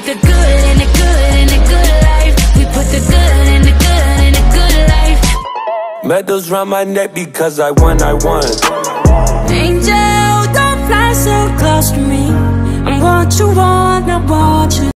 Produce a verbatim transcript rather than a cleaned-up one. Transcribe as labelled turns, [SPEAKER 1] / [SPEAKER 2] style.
[SPEAKER 1] the good in the good in the good life. We put the good in the good in the good life.
[SPEAKER 2] Medals round my neck because I won, I won.
[SPEAKER 1] Angel, don't fly so close to me. I'm what you want, I want you.